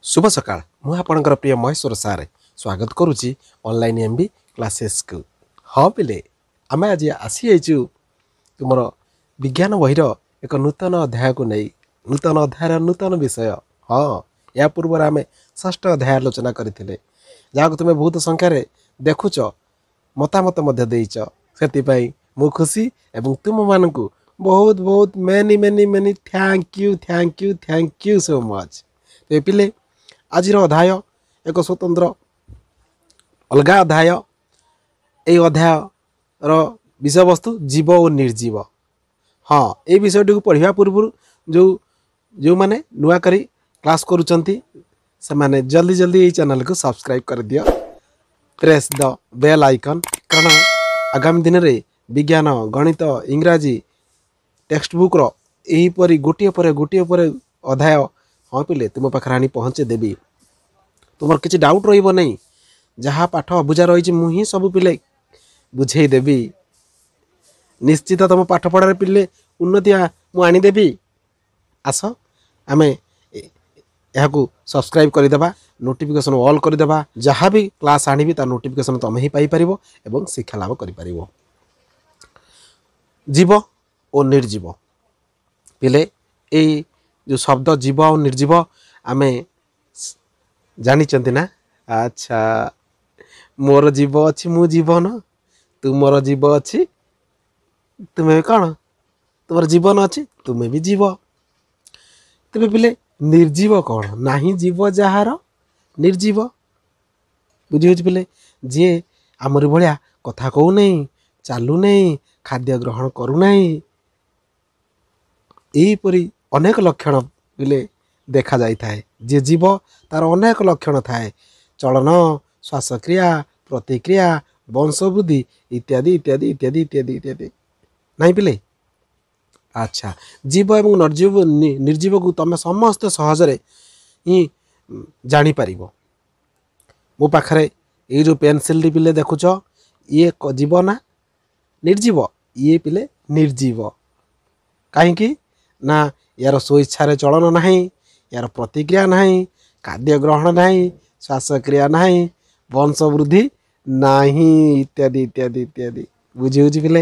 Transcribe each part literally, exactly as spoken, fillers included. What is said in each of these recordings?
शुभ सकाळ मु आपणकर प्रिय महेश्वर सारे स्वागत करुच्ची ऑनलाइन एमबी क्लासेस को। हाँ पिले आम आज आसी जाइचु तुमर विज्ञान बहिर एक नूतन अध्याय को नहीं नूतन अध्याय नूतन विषय। हाँ या पूर्व आम षष्ठ अध्याय आलोचना करते जहाँ तुम्हें बहुत संख्यार देखुच मतामत देच से मु खुशी एवं तुम मान बहुत बहुत many many many thank you thank you thank you so much. तो पिले आज अध्याय एक स्वतंत्र अलग अध्याय ये अध्याय विषय वस्तु जीव और निर्जीव। हाँ ये विषयटी को पढ़ा पूर्व जो जो माने नुआ करी क्लास करुचंती से माने जल्दी जल्दी ये चैनल को सब्सक्राइब कर दियो, प्रेस द बेल आइकन कारण आगामी दिन में विज्ञान गणित इंग्राजी टेक्स्ट बुक रो यहीपरी गोटे पर गोटे पर अध्याय हाँ पिले तुम पाखे आनी पहुँचे देवी। तुम किसी डाउट रही नहीं जहाँ पाठ अबुझा रही मुझे सब पिले बुझे देवी निश्चित तुम पाठ पढ़ार पिले उन्नति मु आनीदेवी। आस आम यह सब्सक्राइब करदेबा नोटिफिकेशन ऑल करदेबा जहाँ भी क्लास आनी तार नोटिफिकेशन तुम ही पाइपर एवं शिक्षा लाभ कर जीव और निर्जीव पिले ये जो शब्द जीव और निर्जीव आम जानी ना। अच्छा मोर जीव अच्छी मु जीवन तुमर जीव अच्छी तुम्हें कौन तुम जीवन अच्छी तुम्हें भी जीव। तेरे पिले निर्जीव कौन नहीं जीव जार निर्जीव बुझी पिले जी आमरी भाया कथा कहू नहीं चालू नहीं खाद्य ग्रहण करूना यहीपरी अनेक लक्षण पिले देखा जाए थाए। जे जीव तार अनेक लक्षण थाए चलन श्वासक्रिया प्रतिक्रिया वंशवृद्धि इत्यादि इत्यादि इत्यादि इत्यादि इत्यादि नहीं पिले। अच्छा जीव एवं निर्जीव निर्जीव को तुम समस्त सहजरे ही जापर मो पाखे ये जो पेनसिल पिले देखुच ये जीव ना निर्जीव ये पिले निर्जीव कहीं ना यार स्वेच्छा चलन ना यार प्रतिक्रिया ना खाद्य ग्रहण ना श्वासक्रिया ना वंश वृद्धि ना इत्यादि इत्यादि इत्यादि बुझी बुझी पिले।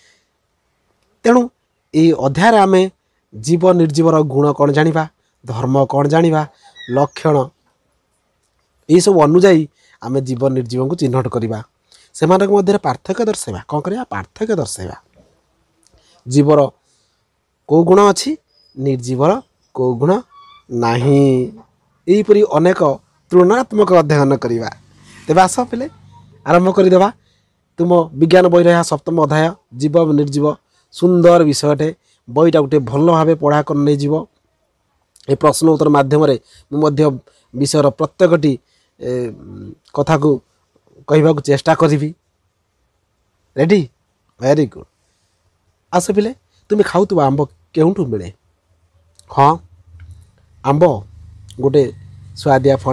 तेणु ये अध्याय आम जीव निर्जीवर गुण कौन जानिबा धर्म कौन जानिबा लक्षण ये सब अनुजाई आम जीव निर्जीव को चिन्हट करवा से मध्य पार्थक्य दर्शाइबा कौन करवा पार्थक्य दर्शाइबा जीवर को गुण अच्छी निर्जीवर को गुण नाही यहीपरी अनेक तुलनात्मक अध्ययन करवा। तेज आस पिले आरंभ करदेवा तुम विज्ञान बही रहा सप्तम अध्याय जीव निर्जीव सुंदर विषयटे बहीटा गोटे भल भाव पढ़ा कर नहीं जीव ए प्रश्न उत्तर मध्यम मुझे विषयर प्रत्येकटी कथा को कहवा को चेष्टा करी रेडी वेरी गुड। आस पिले तुम खाऊ आंब केउठू मिले। हाँ आंब गोटे स्वादिया फल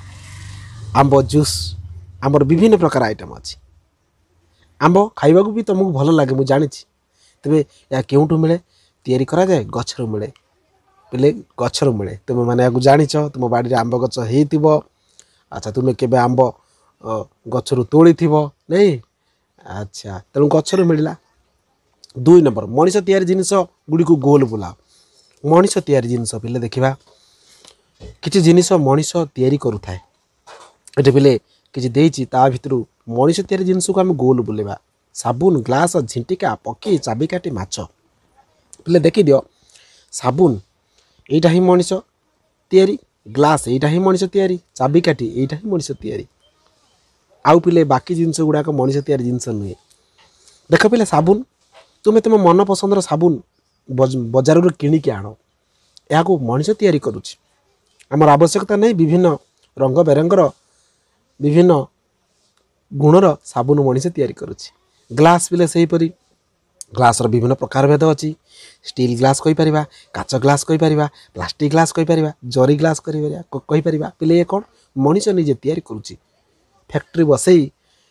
आंब जूस आंबर विभिन्न प्रकार आइटम अच्छी आंब खाइबा भी तुमको भल लगे मुझे जानी तेरे या केउठू मिले तैयारी करा जाए गछरू मिले पिले गछरू मिले तुम मैंने या जानिच तुम बाड़ी आंब गछ हो। अच्छा तुम्हें केबे आंब गछरू तोड़ी थी नहीं। अच्छा तेणु गछरू मिलला। दुई नंबर मनीष तैयारी जिनिस गुड़ी को गोल बुला मनीष तैयारी जिनिस पिले देखा किसी जिनिस मनीष तैयारी करुए ये पिले किसी देती ता भितर मनीष तैयारी जिनिस को आम गोल बुलेवा साबुन ग्लास झिंटिका पक्षी चाबिकाठी माछ पिले देखी दियो साबुन यहीटा ही मनीष तैयारी ग्लास यहीटा ही मनीष तैयारी चाबिकाठी यहीटा ही मनीष तैयारी आउ पिले बाकी जिनिस गुड़ाक मनीष तैयारी जिनिस नुहे। देख पिले साबुन तुम तुम मन पसंदर साबुन बजार किणिकी आण या मनीष तैयारी करुच्ची आमर आवश्यकता नहीं विभिन्न रंग बेरंगर विभिन्न गुणर साबुन मनीष तैयारी करुच्ची। ग्लास पिले सेहीपरी ग्लासर विभिन्न प्रकार भेद अच्छी स्टील ग्लास कहीपर काच ग्लास कहीपर प्लास्टिक ग्लास कहीपर जरी ग्लास कहीपर पिले ये कौन मनीष निजे तैयारी करुच्ची फैक्ट्री बसई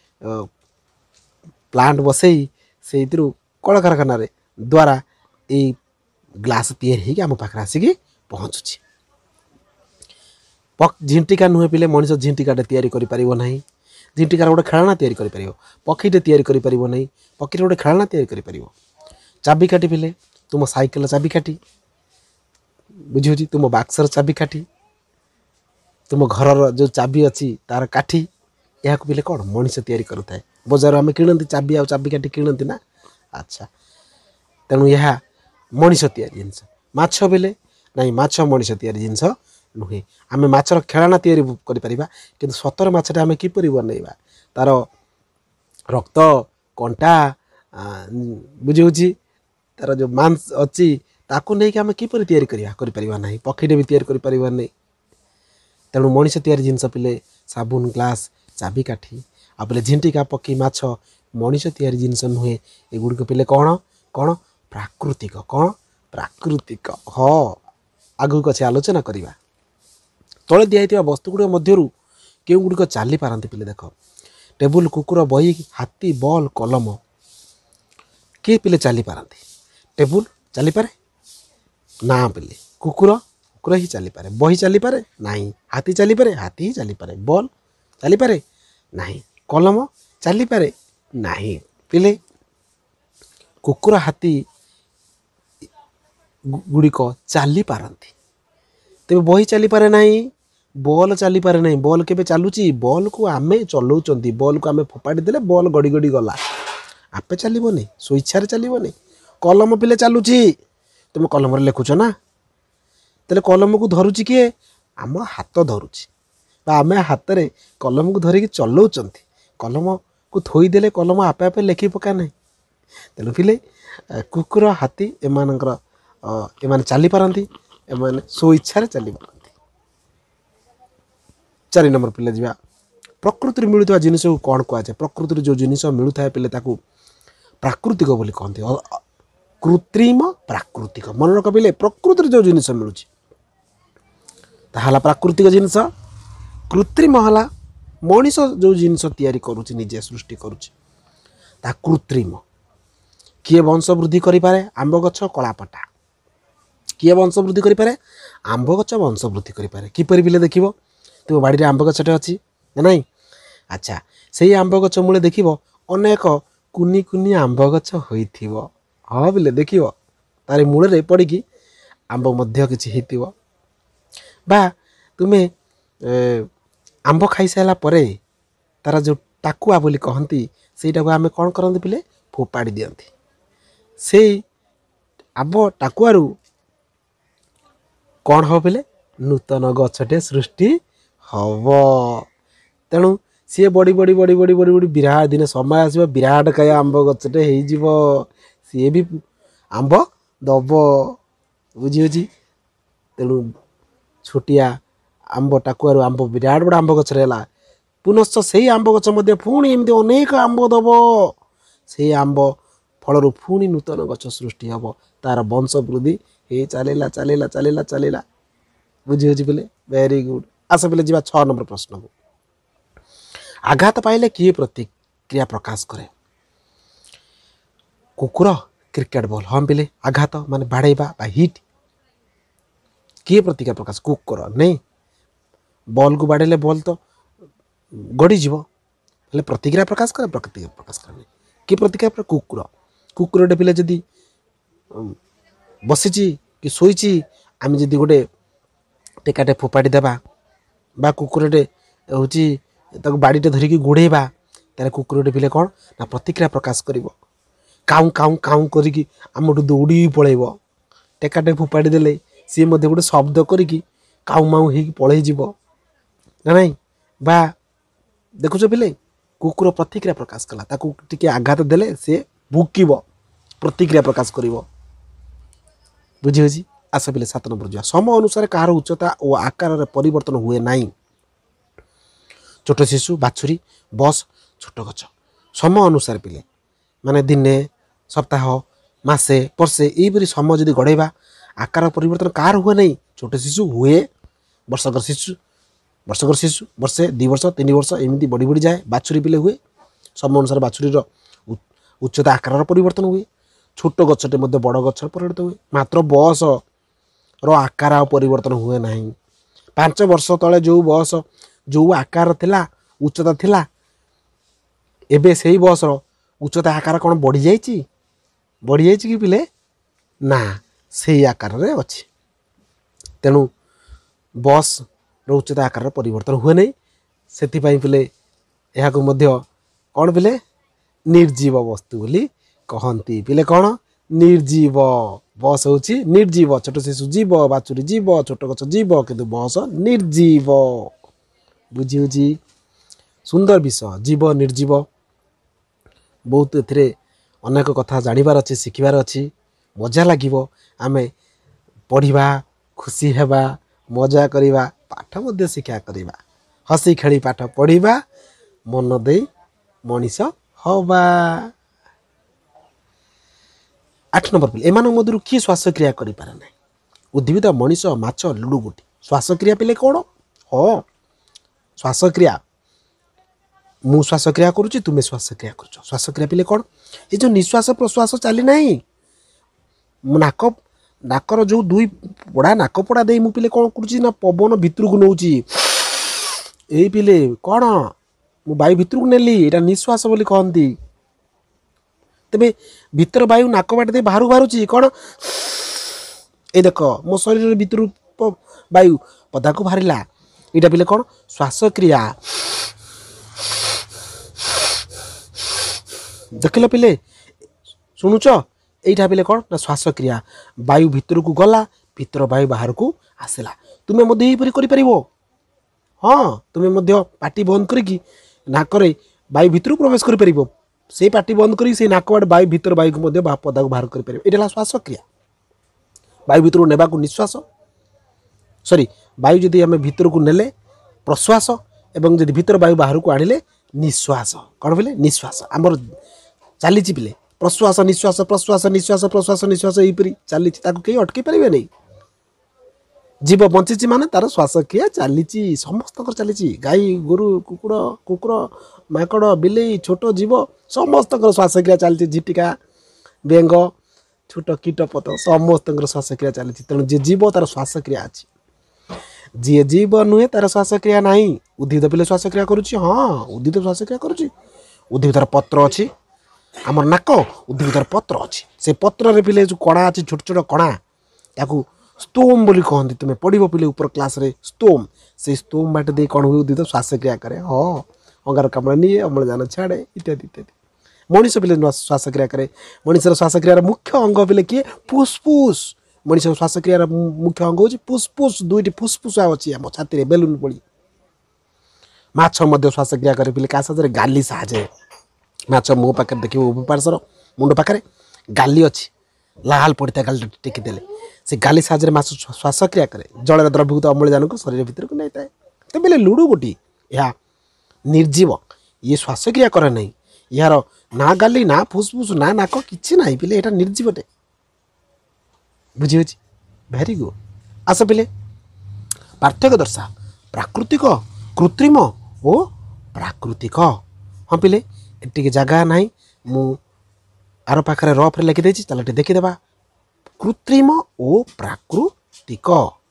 प्लांट बसई से कल कारखाना द्वारा ये ग्लास तैयारी होगी आम पाखे आसिक पहुँचुची झिंटिका नुहे पिले मनीष झिंटिकाटे तैयारी करि परिबो नाही झिंटिकार गोटे खेलना तैयारी करि परिबो पक्षीटे तैयारी करि परिबो नाही पक्षीटे गोटे खेलना तैयारी करि परिबो चाबिकाठी पिले तुम साइकेल चाबिकाठी बुझी तुम बाक्सर चाबिकाठी तुम घर जो चाबी अच्छी तार काठी यह पिले कौन मनीष तैयारी करुए बजार आम किणती चाबी आ चाबिकाठी किणती ना अच्छा तेणु यह मनीष तैयारी जिनस माछ बेले नाई माछ मनीष तैयारी जिनस नुहे आम माछर खेलना तैयारी करिपरिबा किंतु सतर माछटा आम किपरि बनैबा तार रक्त कंटा बुझी तार जो मांस अच्छी ताकू नहीं कि आम किपरि तैयारी करिबा करिपरिबा नाही पक्षीटे भी तैयारी करिपरिबा नहीं तेणु मनीष तैयारी जिनस पिले साबुन ग्लास चाबिकाठी आ पिले झिंटिका पक्षी माछ मनीष तैयारी जिनस नुहे एगुड़िक पिले कौन कौन प्राकृतिक कौन प्राकृतिक हाँ आगू अच्छे आलोचना करवा तले दिखाई वस्तुगुड़ मध्य केउगुड़िक चली पारती पिले देख टेबुल कुकुर बही हाथी बॉल कलम किए पिले चली पारती टेबुल चली पारे ना पिले कुकुर कुकुर ही चली पारे बही चली पारे नहीं हाथी चली पारे हाथी ही चली पारे बॉल चली पारे नहीं कलम चली पारे नहीं पिले कुकुर हाथी गुड़िक चली पारती तेरे बही चली पारे नहीं बॉल चली पारे नहीं बॉल केबे चलुची बॉल को आमे चलाउचंती बॉल को आमे फोपाड़ी देले बॉल गड़ी गड़ी गला आपे चलीबनी स्वेच्छा चलीबनी कलम पिले चलुची तुम कलम लेखुच ना तेले कलम को धरुची किए आम हाथ धरुची आम हाथ में कलम को धरिकी चलाउचंती कलम को थोईदेले कलम आपे आपे लेखि पका नहीं तेणु पिले कुकुर हाथी एमानकर एमाने चली पारती एमाने स्वेच्छा चली पारती चार नंबर पिले जा प्रकृति मिलुवा जिनिस को कौन कहुए प्रकृति जो जिनिस मिलू था पिले ताकू प्राकृतिक बोली कहते कृत्रिम प्राकृतिक मन रख पिले प्रकृति जो जिनिस मिलूँ ताला प्राकृतिक जिनिस कृत्रिम है मनीष जो जिनिस तैयारी करुच्ची निजे सृष्टि करुच्ची ता कृत्रिम किए वंश वृद्धि करें आंब गछ कलापटा किए वंश वृद्धि करें आंब गछ वंश वृद्धि करें किपर पिले देख तुम बाड़ी आंब गछटे अच्छी ना नहीं अच्छा से आंब गछ मूले देख अनेक कुनी कुनी आंब गछ हो हाँ पिले देख तार मूल पड़ी आंब मध्य किसी हो बा तुम्हें आंब खाई सारा परे तार जो टाकुआ बोली कहती सेटा को आम कौन करते पिले फोपाड़ी दियंती से आंब टाकुआरू कौन हम पिले नूतन गछटे सृष्टि हम तेणु सी बड़ी बड़ी बड़ी बड़ी बड़ी बड़ी विराट दिन समय आसो विराट काय आंब गछटे हो सी भी आंब दब बुझी तेणु छोटिया आंब टाकुआरू आंब विराट बड़ा आंब गछरे है पुनश्च से आंब गछ पुणी एमती अनेक आंब दब से आंब फल पुणी नूतन गछ सृष्टि हम तार वंश वृद्धि हे चलेला चलेला चलेला चलेला बुझी पिले वेरी गुड आस पिले जी छह नंबर प्रश्न को आघात पाइले किए प्रतिक्रिया प्रकाश करे कुकुर क्रिकेट बॉल हम पिले आघात माने बाड़ेबा हिट किए प्रतिक्रिया प्रकाश कुकुर नहीं बॉल को बाड़े बॉल तो गड़ी जीव हेल्ले प्रतिक्रिया प्रकाश करे प्रतिक्रिया प्रकाश करे कि प्रतिक्रिया कुकुर कुकुरटे पिले जदि बसीची कि शोची आम जदि गोटे टेकाटे फोपाड़ी देबा बा कुकुरटे हूँ बाड़ीटे धरिकी गोड़ेबा तारे कुकुरटे पिले कौन ना प्रतिक्रिया प्रकाश कर काऊ काऊ काऊ करिकी आमठू दौड़ी पलैब टेकाटे फोपाड़ी देले सी गोटे शब्द करिकी काऊ माऊ हो पलि जीव ना नहीं बा देखुच पिले कुकुर प्रतिक्रिया प्रकाश कला ताकू टिके आघात देले से भुकिब प्रतिक्रिया प्रकाश करिवो बुझी होची आस पिले सात नंबर जा समय अनुसार कहार उच्चता और आकार परिवर्तन हुए नहीं छोट शिशु बाछुरी बस छोट गछ समय अनुसार पिले माने दिने सप्ताह मासे वर्षे यहीपरि समय जदि गढ़ेबा आकार परिवर्तन कार हुए नहीं छोट शिशु हुए वर्षकर शिशु वर्षकर शिशु वर्षे दि वर्ष तीन वर्ष एमती बढ़ी बढ़ी जाए बाछुरी पिले हुए समय अनुसार बाछुरी उच्चता आकार परिवर्तन हुए छोट गछटे बड़ गछ परिणत हुए मात्र बस रो आकार परिवर्तन हुए नहीं पांच वर्ष तले जो बस जो आकार थिला उच्चता थिला एबे सेही बस उच्चता आकार कौन बढ़ी जाइए बढ़ी जाइए कि पिले ना से आकार रे अच्छी तेणु बस रो उच्चता आकार परिवर्तन हुए नहीं से पिले यह कौन पिले निर्जीव वस्तु बोली कहती पिले कौन निर्जीव बस हूँ निर्जीव छोट शिशु जीव बाछुरी जीव छोट गछ जीव किंतु बस निर्जीव बुझी बुझी सुंदर विषय जीव निर्जीव बहुत ए अनेक कथा जानिबार अच्छे शिखिबार अच्छी मजा लगिबो आमे पढ़िबा खुशी हेबा मजा करिबा पाठ मध्य शिक्षा करिबा हसी खेली पाठ पढ़िबा मन दे मनीष हवा। आठ नंबर पिले एमान मधुर किए श्वासक्रिया करि पारे ना उद्भिद मनीष माछ लुडु गुटी श्वासक्रिया पिले कौन हाँ श्वासक्रिया मु श्वासक्रिया करुच्ची तुम्हें श्वासक्रिया कर श्वासक्रिया पिले कौन ये जो निश्वास प्रश्वास चली ना नाक नाकर जो दुई पड़ा नाक पड़ा दे मु पिले कौन करुच्ची ना पवन भितर को नौची यही पिले कौन मु वायु भितर को नेली एटा निश्वास बोली कहती तेबे भीतर वायु नाक बाट दे बाहर बाहर कौन ये देख मो शरीर भीतर वायु पदा को बाहर यहाँ पिले कौन श्वासक्रिया देखल पिले शुणुच यहीटा पिले कौन ना श्वासक्रिया वायु भीतर को गला भीतर वायु बाहर को आसला तुम्हें मध्य यहीपरि करि परिबो हाँ तुम्हें पाटी बंद करी नाकरे वायु भीतर प्रवेश कर परिबो से पाटी बंद करी से नाक बाटे वायु भीतर वायु को मध्य पदा को बाहर कर परिबो एटा श्वासक्रिया वायु भीतर को नेबा को निश्वास सॉरी वायु जदि आम भीतर को नेले प्रश्वास एवं जदि भीतर वायु बाहर को आनिले निश्वास कौन बोले निश्वास आमर चली पिले प्रश्वास निश्वास प्रश्वास निश्वास प्रश्वास निश्वास यहीपरि चली कहीं अटकई पारे नहीं जीव बंची माने तार श्वासक्रिया चली समस्त चली गाई गोरु कुकुड़ कुकुर माकड़ बिलेई छोट जीव समस्त श्वासक्रिया चली झिटिका बेंग छोट कीटपत समस्त श्वासक्रिया चली तेणु जे जीव तार श्वासक्रिया अच्छी जी जीव नुहे तार श्वासक्रिया ना उद्भिद पिले श्वासक्रिया करुच्ची हाँ उद्भिद श्वासक्रिया करुच्ची उद्भिदर पत्र अच्छी आमर नाक उद्भिदर पत्र अच्छी से पत्र रे पिले जो कणा अच्छी छोट छोट कणा ताकू स्तोम बोली कहती तुम्हें पढ़ो पिले ऊपर क्लास रे स्तोम से स्तोम बाट दे कौन हुए उद्भिद श्वासक्रिया करे हाँ अंगारकाम्ल निए अम्लजान छाड़े इत्यादि इत्यादि मनीष पिले श्वासक्रिया करे मनीषर श्वासक्रियार मुख्य अंग पिले किए फुसफुस मनीष श्वासक्रियार मुख्य अंग हूँ फुसफुस दुईटी फुसफुस अच्छी आम छाती बेलून पड़ी माछ श्वासक्रिया करे पिले क्या साथ गाली साहाଯ୍ୟ माछ मुह पाखे देखिए उपासर मुंड पाखे गाली अच्छी लाल पड़ता गाली टेकिदेले से गाली साहाଯ୍य माछ श्वासक्रिया करे जल द्रवीभूत अम्लजान को शरीर भीतर को नहीं था तो बोले लुडु गोटी यह निर्जीव ये श्वासक्रिया करे नहीं यार ना गाली ना फुसफुस ना नाक कि ना पिले यहाँ निर्जीवटे बुझी बुझी भेरी गुड आस पिले पार्थक्य दर्शा प्राकृतिक कृत्रिम ओ प्राकृतिक हाँ पिले एटी जगह ना मु आर पाखे रफ रे लिखिदे चल देखीदेवा कृत्रिम ओ प्राकृतिक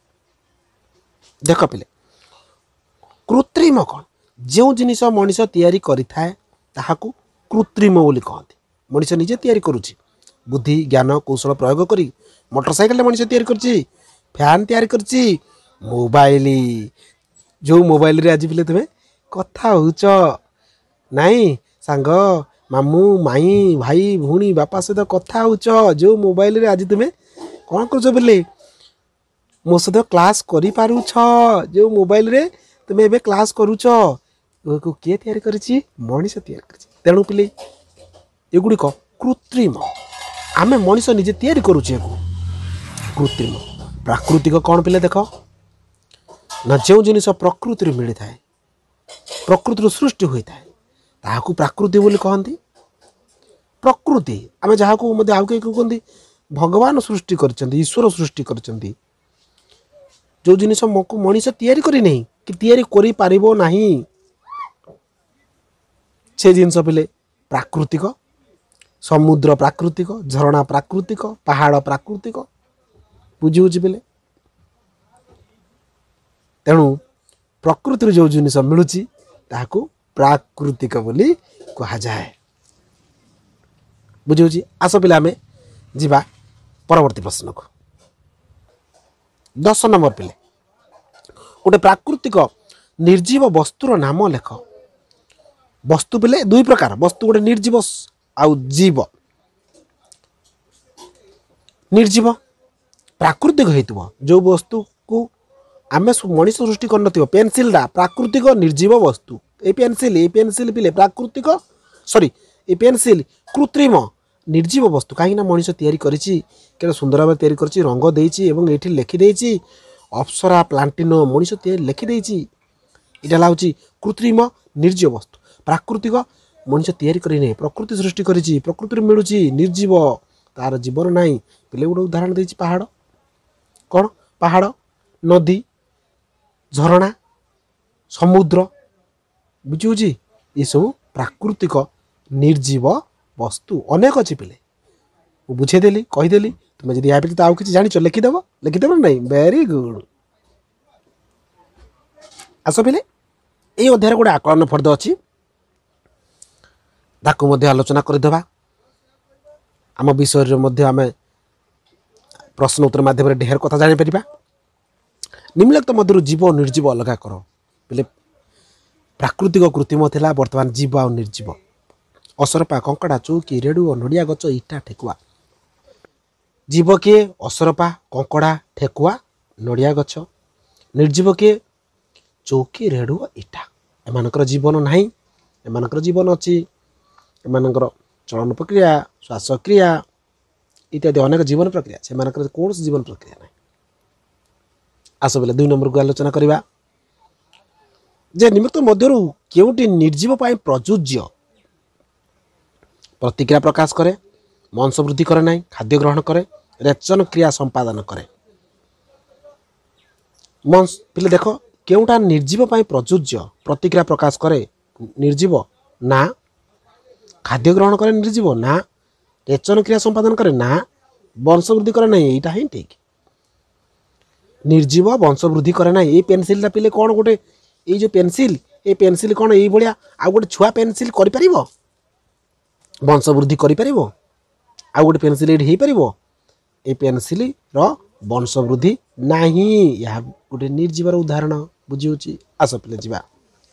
देख पिले कृत्रिम कौन जो जिनिस मनीष तैयारी करिथाए ताहाकू कृत्रिम बोली कहती मनीष निजे तैयारी करुच्ची बुद्धि ज्ञान कौशल प्रयोग करी मोटरसाइकेल मनीष तैयारी करची फैन तैयारी करची मोबाइल जो मोबाइल रे आज पिले तुम्हें कथा होच नाई सांग मामू माई भाई भूणी बापा सहित कथा होच जो मोबाइल रे आज तुम्हें कौन कर बोले मो सहित क्लास करि पारुछ जो मोबाइल रे तुम्हें एबे क्लास करुछ को किए तैयारी करिछि मनीष तैयारी करिछि तेणु पिले एगुड़िक कृत्रिम आमे मनीष निजे तैयारी करुचे कृत्रिम प्राकृतिक कौन पिले देख ना जो जिनिस प्रकृति मिली थाए प्रकृति सृष्टि होता है ताकू प्राकृति बोली कहती प्रकृति आम जहाँ को आउ कई कहते भगवान सृष्टि कर ईश्वर सृष्टि कर जो जिनिस मनीष तैयारी करी नहीं कि तैयारी करि पारिबो नहीं से जिनस पिले प्राकृतिक समुद्र प्राकृतिक झरणा प्राकृतिक पहाड़ प्राकृतिक बुझी बुझी पिले तेणु प्रकृति जो जिनिस मिलूची ताहाकू प्राकृतिक बोली कहा जाए। बुझी आस पिला आमे जीवा परवर्ती प्रश्न को। दस नंबर पिले गोटे प्राकृतिक निर्जीव वस्तुर नाम लेख। वस्तु पिले दुई प्रकार वस्तु गोटे निर्जीव आउ जीव। निर्जीव प्राकृतिक हेतु जो वस्तु को आमे मनीष सृष्टि कर पेनसिल प्राकृतिक निर्जीव वस्तु। ए पेनसिल ए पेनसिल पिले प्राकृतिक सॉरी ए पेनसिल कृत्रिम निर्जीव वस्तु कहीं मनीष तैयारी करिछि केते सुंदर भाव तैयारी करिछि रंग देइछि एवं एठी लिखि देइछि अप्सरा प्लांटिनो मनीष तैयारी लिखि देइछि। इटा लाउछि कृत्रिम निर्जीव वस्तु। प्राकृतिक मनीष तैयारी करि नै प्रकृति सृष्टि करिछि प्रकृति मिलुछि निर्जीव तार जीवन नाही। पिले गोटे उदाहरण देइछि पहाड़ कौन पहाड़ नदी झरणा समुद्र बुझुछि ये सब प्राकृतिक निर्जीव वस्तु अनेक अच्छी पिले बुझेदेली कहीदेली तुम जब यहाँ तो आउ कि जान लिखिदेव लिखिदेव ना वेरी गुड। आस पिले ये अध्याय गोटे आकलन फर्द अच्छी ताकू आलोचना करदेवा। आम विषय आम प्रश्न उत्तर माध्यम ढेर कथा जापर। निम्नलिखित मध्य जीव और निर्जीव अलग कर पिले प्राकृतिक कृत्रिम थिला वर्तमान जीव और निर्जीव। असरपा कंकड़ा चौकी रेडु नड़िया गच इटा ठेकुआ। जीव किए असरपा कंकड़ा ठेकुआ नड़िया गछ। निर्जीव किए चौकी रेडु इटा। एमानकर जीवन नाही एमानकर जीवन अच्छी एमानकर चलन प्रक्रिया श्वासक्रिया इत्यादि अनेक जीवन प्रक्रिया से कौन जीवन प्रक्रिया ना। आस बेले दुई नंबर को आलोचना करवा जे निमित्त मध्यरु केउटी निर्जीव पाए प्रयोज्य प्रतिक्रिया प्रकाश करे वंश वृद्धि करे ना खाद्य ग्रहण करे रेचन क्रिया संपादन करे। वंश पिले देख केउटा निर्जीव पाए प्रयोज्य प्रतिक्रिया प्रकाश करे निर्जीव ना खाद्य ग्रहण करे निर्जीव ना रेचन क्रिया संपादन करे ना वंश वृद्धि करे ना। यहीटा ही ठीक निर्जीव वंश वृद्धि करे ना। ये पेनसिल पिले कौन गोटे ये जो पेनसिल ये पेनसिल कौन ये भाया आउ गोटे छुआ पेनसिल कर पारिबो वंश वृद्धि कर पारिबो आउ गोटे पेनसिल ये पारिबो ए पेनसिल रो वंश वृद्धि नाही। यह गोटे निर्जीवर उदाहरण बुझी। आस पिले जीवा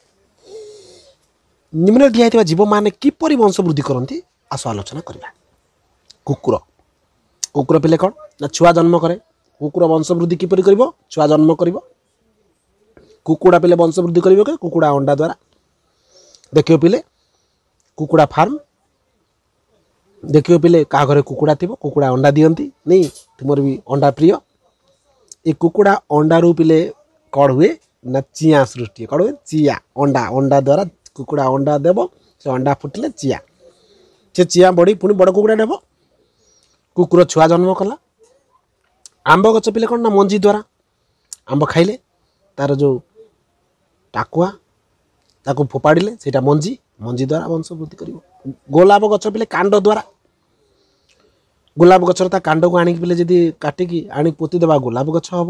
निम्न दिया जीव माने किपरि वंश वृद्धि करती आस आलोचना करवा। कुकुर कुकुर पिले कौन ना छुआ जन्म करे कुकुर वंश वृद्धि किपरि करिवो छुआ जन्म करिवो। कुकुड़ा पिले वंश वृद्धि करिवो के कुकुड़ा अंडा द्वारा। देखियो पिले कुकुड़ा फार्म देखियो पिले का घरे कुकुड़ा थिबो कुकुड़ा अंडा दियंती नहीं तुमर भी अंडा प्रिय। ए कुकुड़ा अंडा रू पिले कौन हुए ना चिया सृष्टि कौन हुए चिया अंडा अंडा द्वारा कुकुड़ा अंडा देव से अंडा फुटिले चिया से चिया बड़ी पुणी बड़ कुकुड़ा देव कुकुर छुआ जन्म कला। आंब गच पिले कौन ना मंजी द्वारा आंब खाइले तार जो टाकुआ ताको फोपाड़े से मंजी मंजी द्वारा वंश वृद्धि कर। गोलाप गच पिले कांड द्वारा गोलाप गचर ता कांड को आणिक पिले जदि काटिकी आनी पोती देवा गोलाप गच हम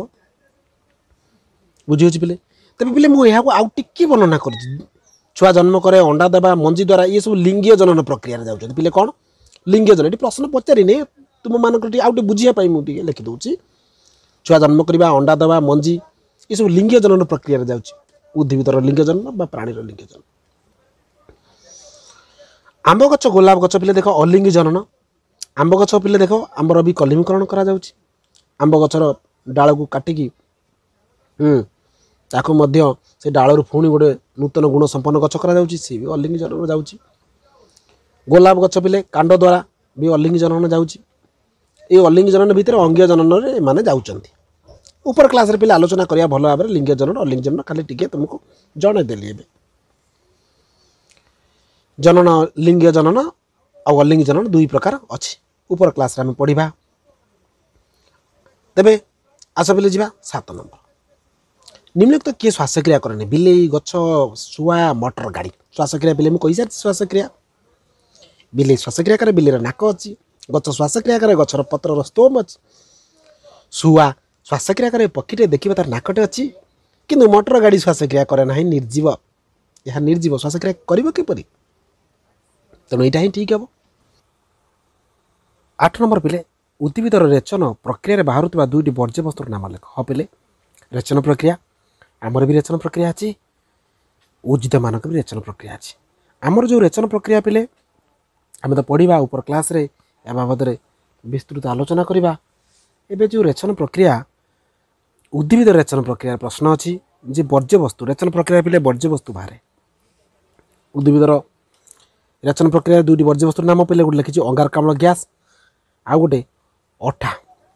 बुझी पिले। तबे पिले मु यहाँ आउ टिके वर्णना कर छुआ जन्म करे अंडा देवा मंजी द्वारा ये सब लिंगीय जनन प्रक्रिया जाऊँ पिले कौन लिंगीय जनन। ये प्रश्न पचारि तुम मानक आउटे बुझापी मुझे लिखिदे छुआ जन्म करवा अंडा देवा मंजी ये सब लिंगीय जनन प्रक्रिया जाऊँगी उद्भिदर लिंगीय जनन प्राणीर लिंगीय जनन। आंब गच गोलाप गच पिले देख अलिंगी जनन। आंब गच पिले देख आंबर भी कलिमीकरण करा जाउछि। आंब गचर डाल को काटिकी हम्म ताको मध्य से डालरू पुणी गोटे नूतन गुण संपन्न गच करा जाउछि से भी अलिंगी जनन जाउछि। गोलाप गच पिले कांड द्वारा भी अलिंगी जनन जाउछि। ये अलिंगी जनन भितर अंगीय जनन रे माने जाउछन्ति। ऊपर क्लास रे पिले आलोचना करिया भल भाव लिंगीय जनन अलिंगी जनन खाली टिके तुमको जणे देली एबे। जनन लिंगीय जनन और अलिंगी जनन दुई प्रकार अच्छी ऊपर क्लास रे पढ़ा। तेबे आस पिले जीवा सात नंबर निम्नलिखित किए श्वासक्रिया करे बिलेई गछ शुआ मटर गाड़ी। श्वासक्रिया बिले मुझे कही श्वासक्रिया बिले श्वासक्रिया करे बिलेर नाक अच्छी गछ श्वासक्रिया करे गछर पत्रर स्तोम अच्छी। शुआ श्वासक्रिया करे पक्षीटे देखिए तार नाकटे अच्छी किंतु मोटर गाड़ी श्वासक्रिया करे ना निर्जीव यह निर्जीव श्वासक्रिया कर किपरि तेणु यहाँ ही ठीक हम। आठ नंबर पिले उद्भिदर रेचन प्रक्रिया बाहर दुईटी वर्ज्यवस्तुर नाम लेख। हाँ पिले रेचन प्रक्रिया आमर भी रेचन प्रक्रिया अच्छी उद्भिद मानक भी रेचन प्रक्रिया अच्छी। आमर जो रेचन प्रक्रिया पिले आम तो पढ़ा ऊपर क्लास रे या बाबद विस्तृत आलोचना करवा। एबे जो रेचन प्रक्रिया उद्भिद रेचन प्रक्रिया प्रश्न अच्छी जे वर्ज्यवस्तु रेचन प्रक्रिया पिले वर्ज्यवस्तु बाहर उद्भिदर रेचन प्रक्रिया दुईटी वर्ज्यवस्तुर नाम पिले गोटे लिखी अंगारकाम्ल गैस आउ गोटे अठा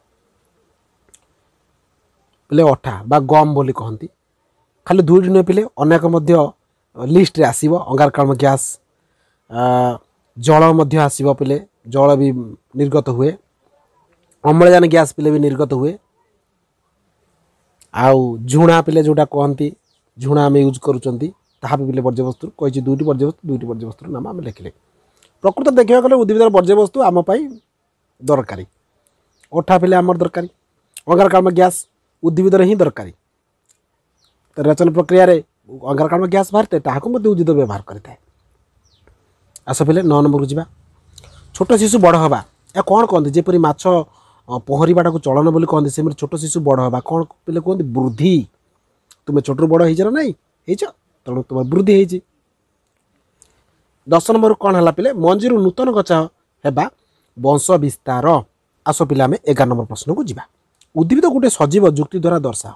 पिले अठा बा गम बोली कहती खाली दुईटी नुहे पिले अनेक लिस्ट रे आसीबो अंगारकाम्ल गैस जल मध्य आसीबो पिले जल भी निर्गत हुए अम्लजान गैस पिले भी निर्गत हुए आउ झुणा पिले जोटा कहती झुणा आम यूज करुँच ताहा भी पिले वर्ज्यवस्तु कही दुईटी वर्ज्यवस्तु दुईटी वर्ज्यवस्तुर नाम आम लिखिले। प्रकृत देखा गले उद्भिदर वर्ज्यवस्तु आम दरकारी अठा पिले आमर दरकारी अंगारकाम्ल गैस उद्भिदर ही दरकारी रेचन प्रक्रिया रे अंगारकाम्ल गैस बाहरते ताहाको मध्य उद्भिद व्यवहार करें। आस पिले नौ नंबर को जीवा छोट शिशु बड़ हवा या कौन कहते जेपरी माछ पहरवाटा को चलन बोली कहते सेमरी छोट शिशु बड़ हवा कौन पिले कहते वृद्धि तुम्हें छोटू बड़ हो ना तेणु तुम वृद्धि होती। दस नंबर कौन है पिले मंजीर नूतन गछ हेबा वंश विस्तार। आस पिले आम एगार नंबर प्रश्न को जीवा उद्भिद गोटे सजीव जुक्ति द्वारा दर्शाओ।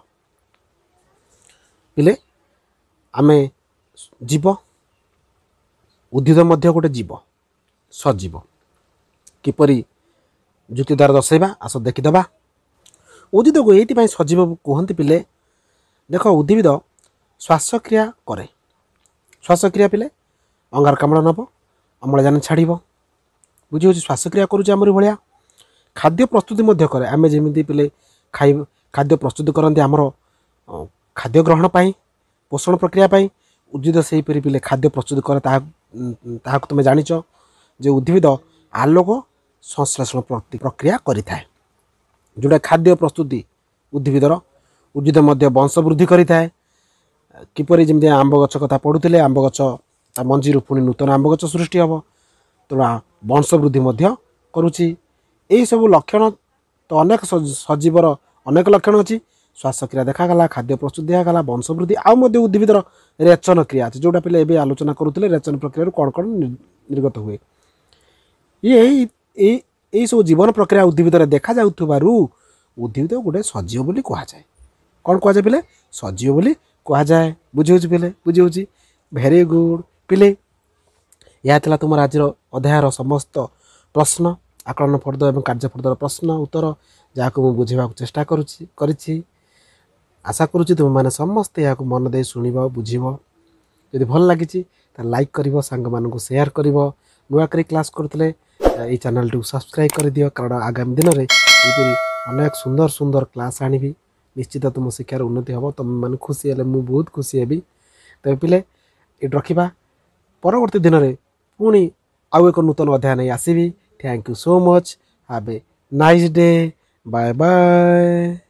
पिले आम जीव उद्भिद मध्य गोटे जीव सजीव किपरि जुक्ति द्वारा दर्शाइबा आस देखीदबा। उद्भिद को ये सजीव कहते पिले देख उद्भिद श्वासक्रिया करे श्वासक्रिया पिले अंगारकाम्ल नब अम्लजान छाड़ बुझी हूँ श्वासक्रिया करुचे आमरी भाया खाद्य प्रस्तुति मध्य करे आम जमी पिले खाई खाद्य प्रस्तुत करते आमर खाद्य ग्रहण पाई पोषण प्रक्रिया पाई उद्भिद से हीपरि पिले खाद्य प्रस्तुत करे ताहा तुम जानिच जे उद्भिद आलोक संश्लेषण प्रक्रिया करिथाए जोटा खाद्य प्रस्तुति उद्भिदर उद्भिद मध्य वंश वृद्धि करिथाए किपरि जमी आंब गछ कथा पढ़ुले आंब गछ ता मंजीरु पुणी नूतन आंब गछ सृष्टि हम तेणु वंश वृद्धि मध्य करुच्ची। यही सब लक्षण तो अनेक सजीवर अनेक लक्षण अच्छी श्वासक्रिया देखागला खाद्य प्रस्तुत देखागला वंश वृद्धि आउ मध्य उद्भिदर रेचन क्रिया अच्छी जोटा पिले एबे आलोचना करुले रेचन प्रक्रिया कौन कौन निर्गत हुए ये सब जीवन प्रक्रिया उद्भिदर देखा जाउथबारु उद्भिद गोटे सजीव बोली कहुए कौन कहुए पिले सजीव बोली कहुए बुझे पिले बुझे भेरी गुड पिले यह था तुम आज अध्यायर समस्त प्रश्न आकलन फर्द और कार्यफर्दर प्रश्न उत्तर जहाँ को बुझेबा चेष्टा करुच्ची आशा करुच्ची तुम मैंने समस्ते यहाँ मन दे शुण बुझब जदि भल लगी लाइक कर सांग मानू सेयार कर नुआक क्लास करुले ये चैनल टी सब्सक्राइब कर दियो कारण आगामी दिन में अनेक सुंदर सुंदर क्लास आनी निश्चित तुम शिक्षार उन्नति हम तुम मैंने खुशी है मुझे बहुत खुशी हेबी तेज पिले ये रखा परवर्ती दिन में पुणी आउ एक नूतन अध्याय नहीं आसबि। Thank you so much have a nice day bye bye.